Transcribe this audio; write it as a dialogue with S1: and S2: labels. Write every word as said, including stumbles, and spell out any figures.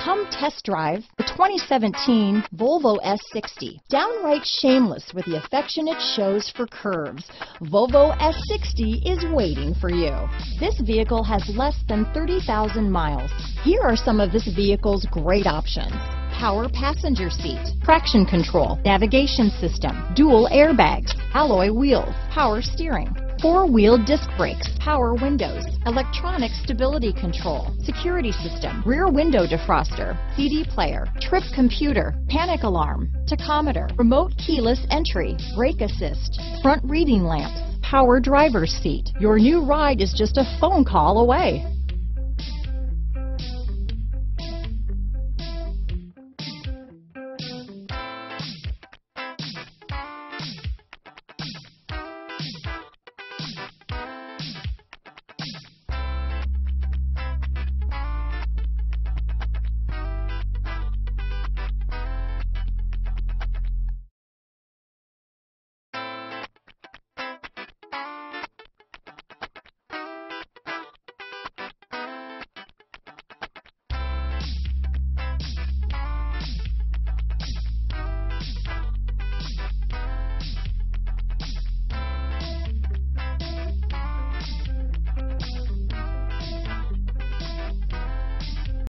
S1: Come test drive the twenty seventeen Volvo S sixty. Downright shameless with the affection it shows for curves, Volvo S sixty is waiting for you. This vehicle has less than thirty thousand miles. Here are some of this vehicle's great options: power passenger seat, traction control, navigation system, dual airbags, alloy wheels, power steering, four-wheel disc brakes, power windows, electronic stability control, security system, rear window defroster, C D player, trip computer, panic alarm, tachometer, remote keyless entry, brake assist, front reading lamps, power driver's seat. Your new ride is just a phone call away.